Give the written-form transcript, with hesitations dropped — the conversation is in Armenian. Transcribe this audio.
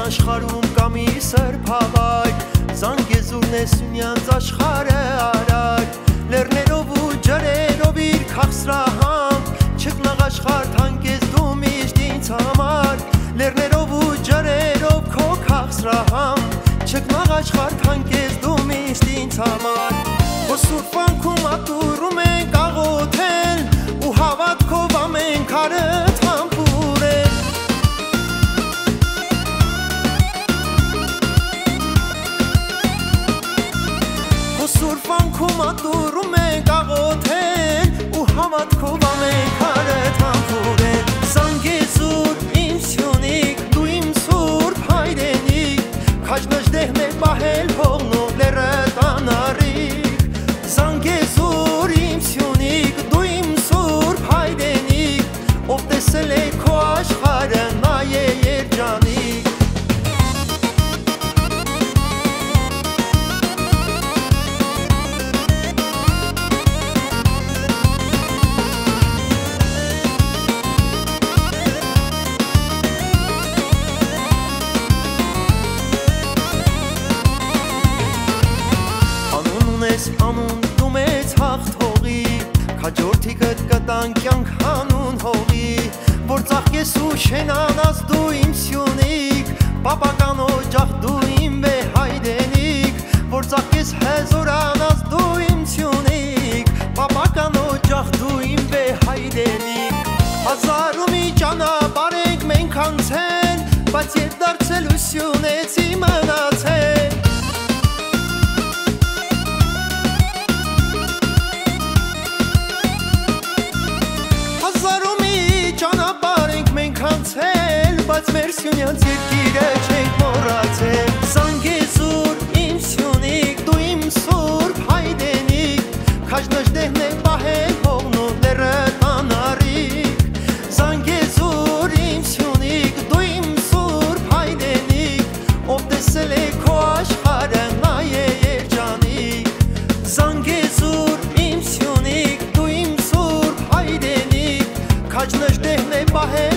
աշխարհում կա մի սրբավայր, Զանգեզուրն է Սյունյանց աշխարհը արար, Լեռներով ու ջրերով իր քաղցրահամ, Չկնաղ աշխարհ թանկես դու միշտ ինձ համար, Լեռներով ու ջրերով քո քաղցրահամ, Չկնաղ աշխարհ թանկես դու միշտ ինձ համար, Քո սուրբ վանքում ատուրում ենք աղոթել, ու հավատքով ամեն քարը համբուրել, Սուրբ վանքում ատուրում ենք աղոթել, ու հավատքով ամեն քարը համբուրել, Զանգեզուր իմ Սյունիք, դու իմ սուրբ հայրենիք, Քաջնժդեհն է պահել հողն ու լեռը տանարիք, Զանգեզուր իմ Սյունիք, դու իմ սուրբ հայրենիք, Ով տեսել է քո աշխարհը նա է երջանիկ, Անուն դու մեծ հաղթողի, Քաջորդիքդ կտան կյանք հանուն հողի, Որ ծաղկես ու շենանաս դու իմ Սյունիք, Պապական օջախ դու իմ հայրենիք, Որ ծաղկես հզորանաս դու իմ Սյունիք, Պապական օջախ դու իմ հայրենիք, Հազար ու մի ճանապարհ ենք մենք անցել, Բայց ետ դարձելու Սյունեցի մնացել, Բայց մեր Սյունյանց երկիրը չենք մոռացել, Զանգեզուր իմ Սյունիք, դու իմ սուրբ հայրենիք, Քաջնժդեհն է պահել հողն ու լեռը տանարիք, Զանգեզուր իմ Սյունիք, դու իմ սուրբ հայրենիք, Ով տեսել է քո աշխարհը նա է երջանիկ, Զանգեզուր իմ Սյունիք, դու իմ սուրբ հայրենիք, Քաջնժդեհն է պահել